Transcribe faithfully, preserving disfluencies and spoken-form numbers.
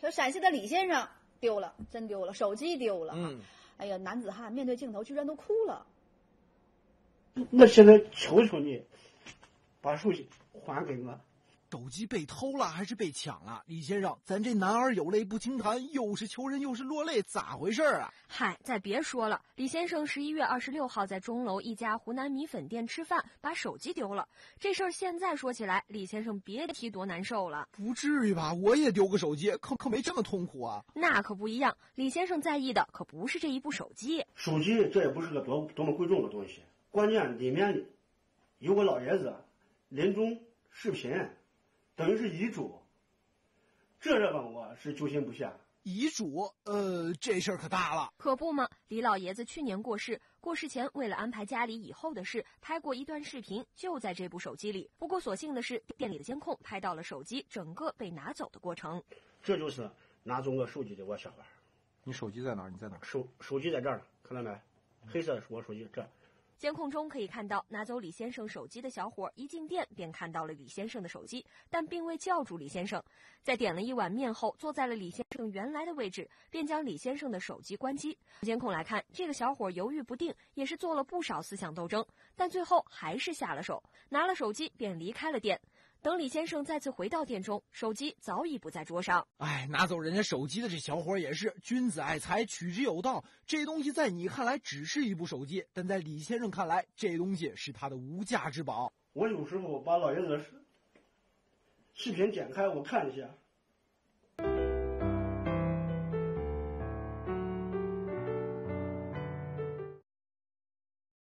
说陕西的李先生丢了，真丢了，手机丢了。 嗯， 哎呀，男子汉面对镜头居然都哭了。 那现在求求你，把手机还给我。 手机被偷了还是被抢了？李先生，咱这男儿有泪不轻弹，又是求人又是落泪，咋回事啊？ 嗨，再别说了，李先生十一月二十六号在钟楼一家湖南米粉店吃饭，把手机丢了。这事儿现在说起来，李先生别提多难受了。 不至于吧？我也丢个手机，可可没这么痛苦啊。 那可不一样，李先生在意的可不是这一部手机。 手机这也不是个多多么贵重的东西，关键里面有我老爷子临终视频。等于是遗嘱，这让我是揪心不下。 遗嘱，呃，这事儿可大了。 可不嘛，李老爷子去年过世，过世前为了安排家里以后的事，拍过一段视频，就在这部手机里。不过所幸的是，店里的监控拍到了手机整个被拿走的过程。 这就是拿走我手机的我小孩。 你手机在哪儿？你在哪儿？ 手手机在这儿，看到没？黑色是我手机，这。 监控中可以看到，拿走李先生手机的小伙一进店便看到了李先生的手机，但并未叫住李先生。在点了一碗面后，坐在了李先生原来的位置，便将李先生的手机关机。监控来看，这个小伙犹豫不定，也是做了不少思想斗争，但最后还是下了手，拿了手机便离开了店。等李先生再次回到店中，手机早已不在桌上。 哎，拿走人家手机的这小伙也是君子爱财，取之有道。这东西在你看来只是一部手机，但在李先生看来，这东西是他的无价之宝。 我有时候把老爷子的视频点开，我看一下，